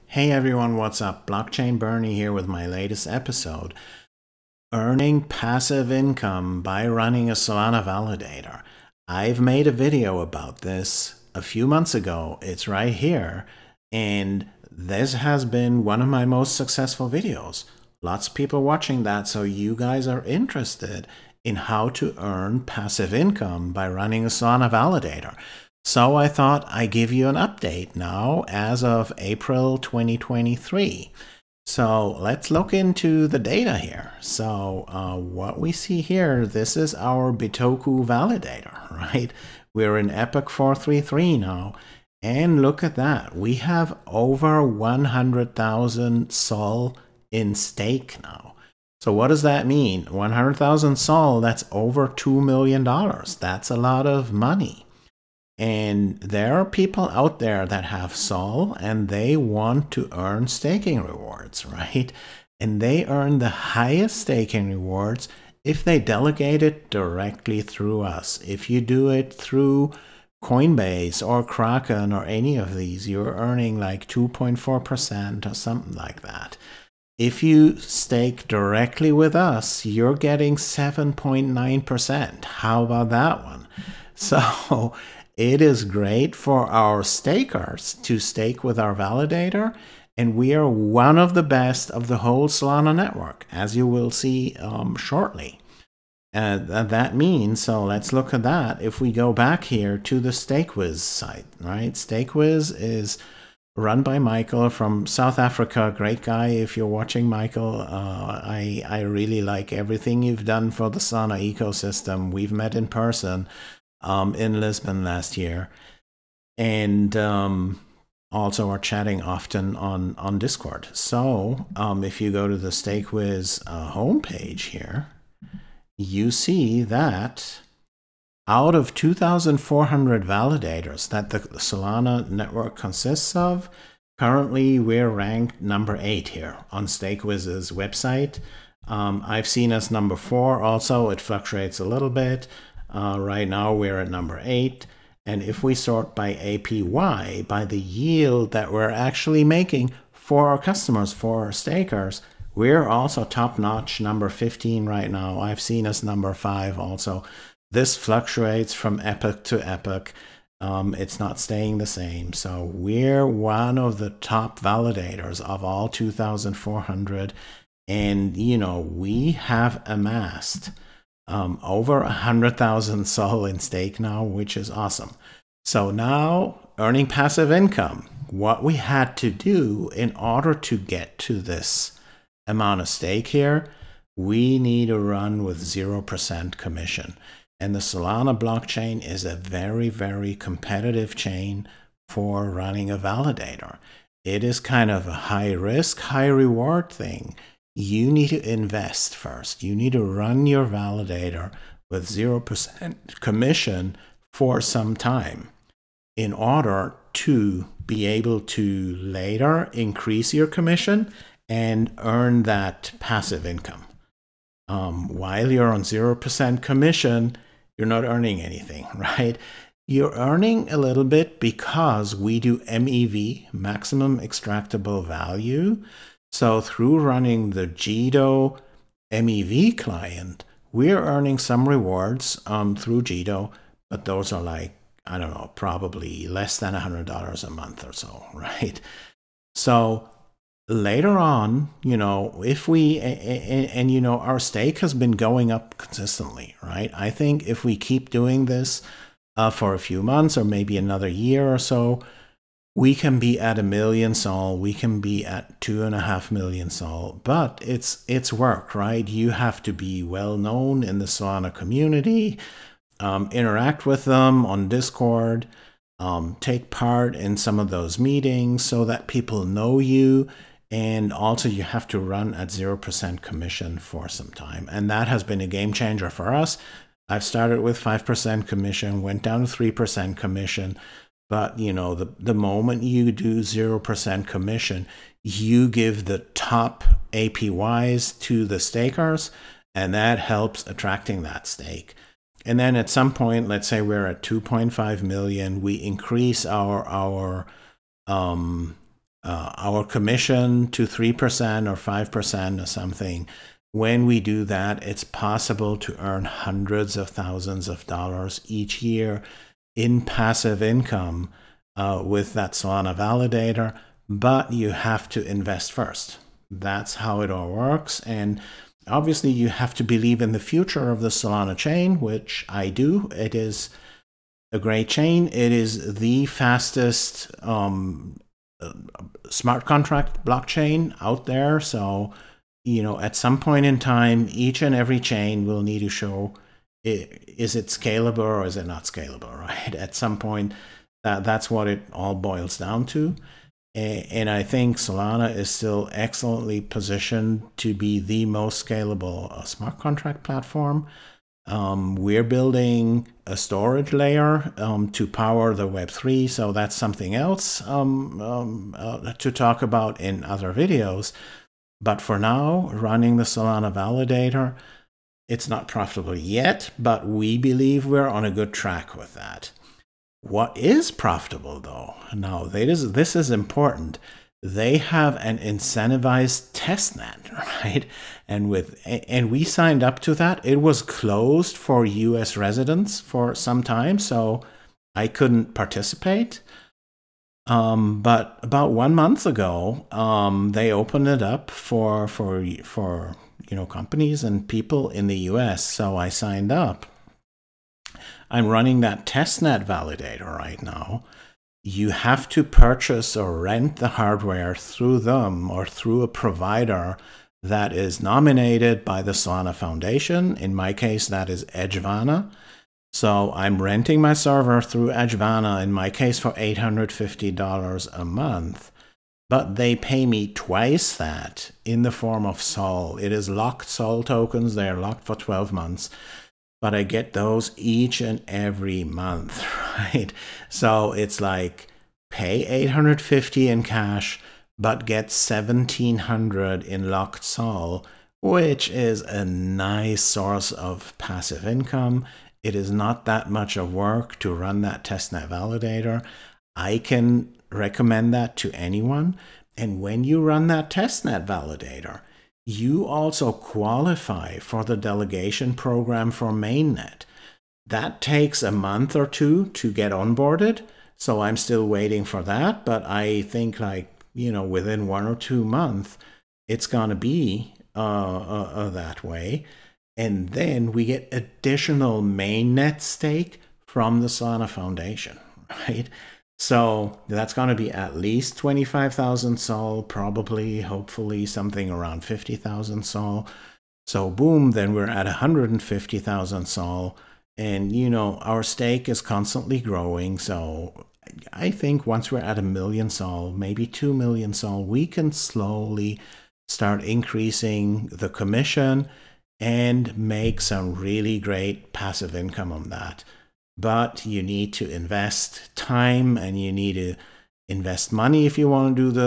Hey everyone, what's up? Blockchain Bernie here with my latest episode, Earning Passive Income by Running a Solana Validator. I've made a video about this a few months ago. It's right here, and this has been one of my most successful videos. Lots of people watching that, so you guys are interested in how to earn passive income by running a Solana Validator. So I thought I'd give you an update now as of April 2023. So let's look into the data here. So what we see here, this is our Bitoku validator, right? We're in Epoch 433 now. And look at that. We have over 100,000 SOL in stake now. So what does that mean? 100,000 SOL, that's over $2 million. That's a lot of money. And there are people out there that have SOL and they want to earn staking rewards, right? And they earn the highest staking rewards if they delegate it directly through us. If you do it through Coinbase or Kraken or any of these, you're earning like 2.4% or something like that. If you stake directly with us, you're getting 7.9%. How about that one? So it is great for our stakers to stake with our validator, and we are one of the best of the whole Solana network, as you will see shortly. That means, so let's look at that. If we go back here to the Stakewiz site, right? Stakewiz is run by Michael from South Africa. Great guy. If you're watching, Michael, I really like everything you've done for the Solana ecosystem. We've met in person in Lisbon last year, and also are chatting often on Discord. So if you go to the Stakewiz homepage here, you see that out of 2,400 validators that the Solana network consists of, currently we're ranked number 8 here on Stakewiz's website. I've seen us number 4 also. It fluctuates a little bit. Right now we're at number 8, and if we sort by APY, by the yield that we're actually making for our customers, for our stakers, we're also top-notch, number 15 right now. I've seen us number 5 also. This fluctuates from epoch to epoch. It's not staying the same. So we're one of the top validators of all 2,400, and you know, we have amassed over 100,000 SOL in stake now, which is awesome. So now, earning passive income. What we had to do in order to get to this amount of stake here, we need to run with 0% commission. And the Solana blockchain is a very, very competitive chain for running a validator. It is kind of a high risk, high reward thing. You need to invest first. You need to run your validator with 0% commission for some time in order to be able to later increase your commission and earn that passive income. While you're on 0% commission, you're not earning anything, right? You're earning a little bit because we do MEV, maximum extractable value. So through running the Jido MEV client, we're earning some rewards through Jido, but those are like, I don't know, probably less than $100 a month or so, right? So later on, you know, if we, and you know, our stake has been going up consistently, right? I think if we keep doing this for a few months or maybe another year or so, we can be at 1 million SOL, we can be at 2.5 million SOL, but it's work, right? You have to be well known in the Solana community, interact with them on Discord, take part in some of those meetings so that people know you, and also you have to run at 0% commission for some time. And that has been a game changer for us. I've started with 5% commission, went down to 3% commission. But, you know, the moment you do 0% commission, you give the top APYs to the stakers, and that helps attracting that stake. And then at some point, let's say we're at 2.5 million, we increase our our commission to 3% or 5% or something. When we do that, it's possible to earn hundreds of thousands of dollars each year in passive income with that Solana validator, but you have to invest first. That's how it all works. And obviously you have to believe in the future of the Solana chain, which I do. It is a great chain. It is the fastest smart contract blockchain out there. So, you know, at some point in time, each and every chain will need to show, is it scalable or is it not scalable, right? At some point, that's what it all boils down to. And I think Solana is still excellently positioned to be the most scalable smart contract platform. We're building a storage layer to power the Web3, so that's something else to talk about in other videos. But for now, running the Solana validator, it's not profitable yet, but we believe we're on a good track with that. What is profitable though? Now, this is important. They have an incentivized testnet, right? And we signed up to that. It was closed for US residents for some time, so I couldn't participate. But about 1 month ago, they opened it up for you know, companies and people in the US, so I signed up. I'm running that testnet validator right now. You have to purchase or rent the hardware through them or through a provider that is nominated by the Solana Foundation. In my case, that is Edgevana. So I'm renting my server through Edgevana, in my case, for $850 a month. But they pay me twice that in the form of SOL. It is locked SOL tokens. They are locked for 12 months. But I get those each and every month, right? So it's like pay $850 in cash, but get $1,700 in locked SOL, which is a nice source of passive income. It is not that much of work to run that testnet validator. I can recommend that to anyone. And when you run that testnet validator, you also qualify for the delegation program for mainnet. That takes a month or two to get onboarded, so I'm still waiting for that, but I think, like, you know, within 1 or 2 months, it's gonna be that way. And then we get additional mainnet stake from the Solana Foundation, right? So that's going to be at least 25,000 SOL, probably, hopefully something around 50,000 SOL. So boom, then we're at 150,000 SOL. And, you know, our stake is constantly growing. So I think once we're at 1 million SOL, maybe 2 million SOL, we can slowly start increasing the commission and make some really great passive income on that. But you need to invest time and you need to invest money if you want to do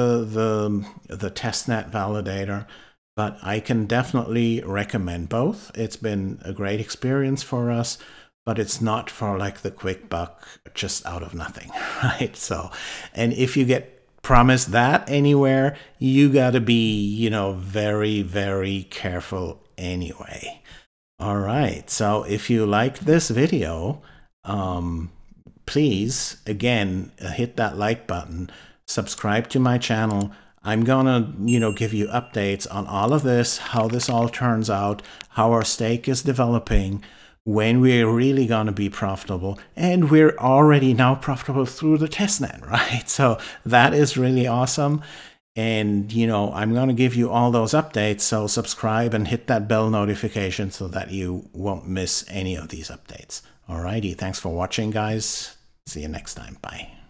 the testnet validator. But I can definitely recommend both. It's been a great experience for us, but it's not for like the quick buck just out of nothing, right? So, and if you get promised that anywhere, you got to be, you know, very, very careful anyway. All right. So if you liked this video, please, again, hit that like button, subscribe to my channel. I'm gonna, you know, give you updates on all of this, how this all turns out, how our stake is developing, when we're really gonna be profitable, and we're already now profitable through the testnet, right? So that is really awesome. And, you know, I'm gonna give you all those updates, so subscribe and hit that bell notification so that you won't miss any of these updates. Alrighty, thanks for watching, guys. See you next time. Bye.